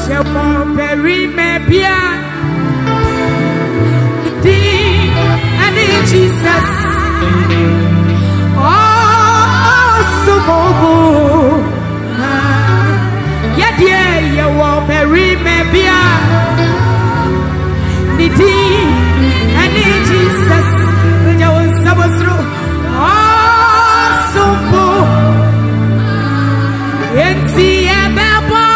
Jesus, oh, so mobile. Yeah, dear, you won't bury me, Bia. Nidi, and Jesus, you will suffer through. Oh, so mobile. And see a baba.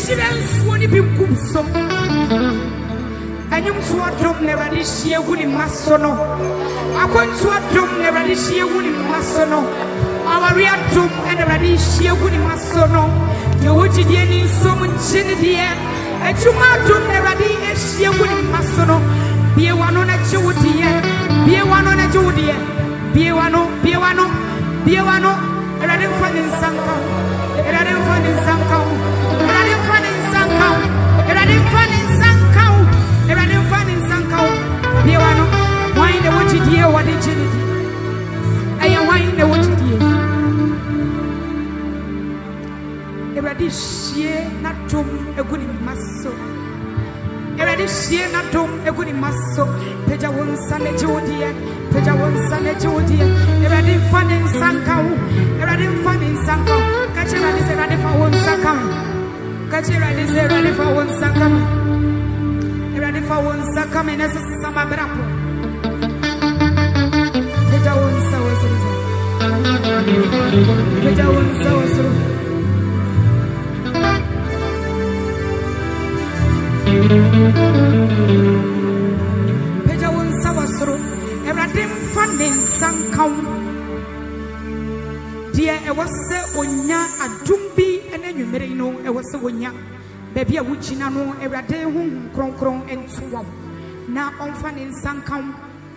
Shirens won't be good so. And you swat drum never this year winning Masono. I want swat drum never this year winning Masono. Our real drum and never this year winning Masono. You would be so much in the air. And you might drum never this year winning Masono. Be one on a Judy, be one on a Judy, be one, be one, be one. I didn't find in Sanka. I didn't find in Sanka. I didn't find in Sanka. I didn't find in Sanka. I didn't find in Sanka. Be one. Why the what you dear? What did you do? I am why the what you dear? Everybody share not to a good muscle. Everybody share not to a good muscle. Peja won't send a Judy. Peja won't send a Judy. Everybody fun in Sanka. Everybody fun in Sanka. Catch it is ready for one second. Catch it is ready for one second. Ready for one second. And this is some brapo. Peja won't saw us. Peja won't saw us. Peja won't saw us. Everybody fun in Sanka. Dear, I was say onya adumbi ene nwumere no I was say onya baby a wugina no ewrade hu kronkron entuwa na onfa ne nsankan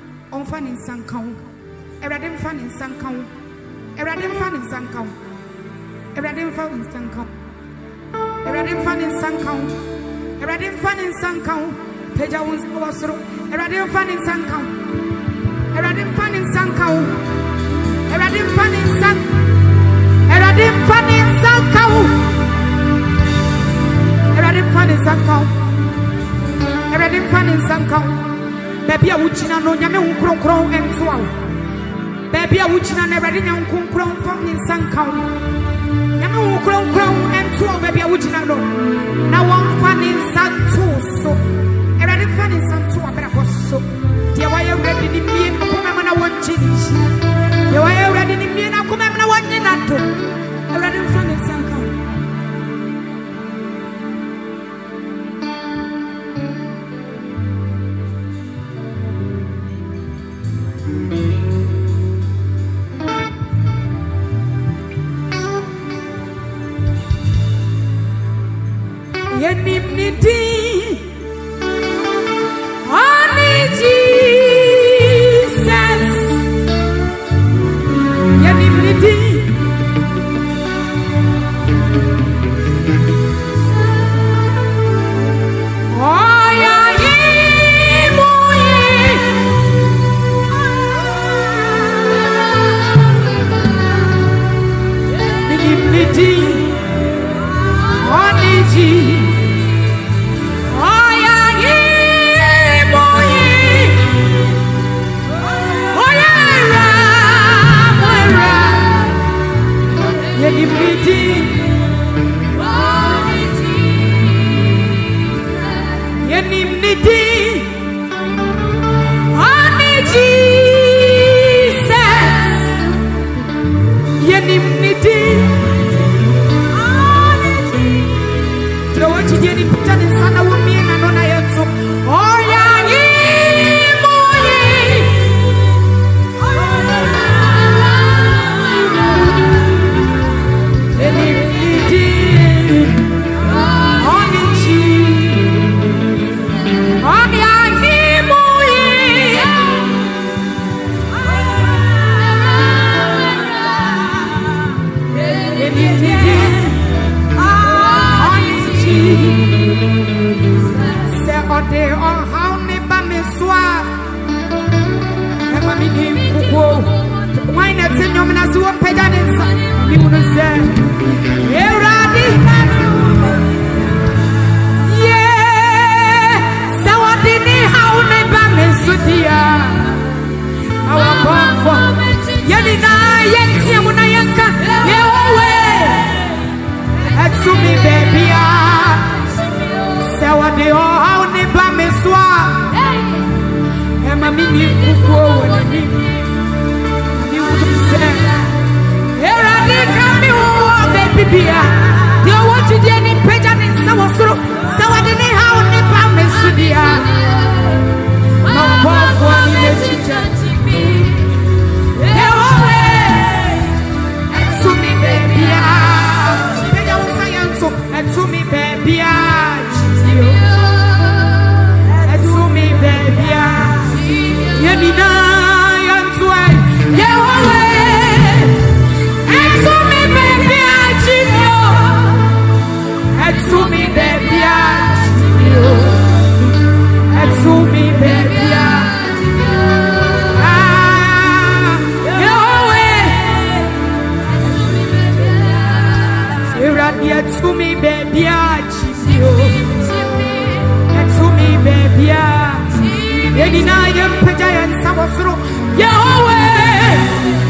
ewrade mfa ne nsankan ewrade mfa ne nsankan ewrade mfa ne nsankan ewrade mfa ne nsankan ewrade mfa ne nsankan peja won wasoro ewrade mfa ne nsankan ewrade mfa ne nsankan ewrade mfa ne nsankan Eradim fani sankau. Eradim fani sankau. Eradim fani sankau. Baby a wuchina no nyame unkron entuau. Baby a wuchina ne eradim nyame unkron fani sankau. Nyame unkron entuau baby a wuchina no. Na wan fani santu so. Eradim fani santu abera koso. Dia wa ye ready ni mie akoma mana wonchini. Dia wa ye ready ni mie akoma mana wonyina to. I read in front of Sanka. Yenimniti, honey Jesus. Yenimniti. Here I come, baby, you want to do any prejudice? Yenina Yanswe, Yahweh, Exumi baby Achimio, Exumi baby Achimio, Exumi baby Yahweh, Exumi baby Achimio, Exumi baby Yenina Yampajaya Sawasro, Yahweh.